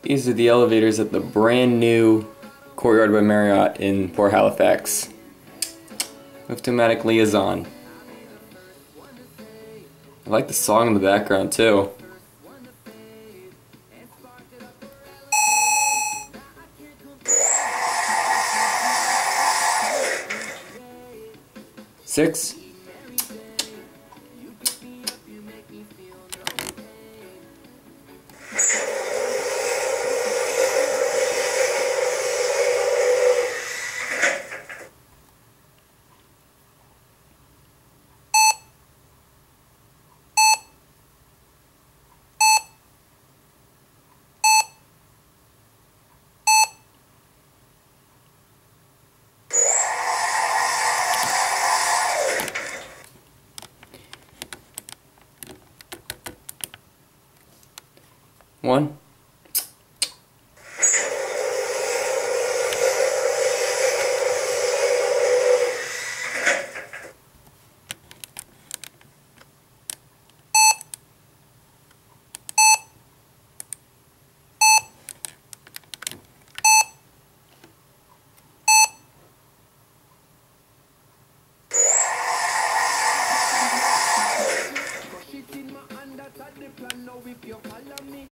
These are the elevators at the brand new Courtyard by Marriott in Port Halifax. Automatic liaison. I like the song in the background too. Six. One.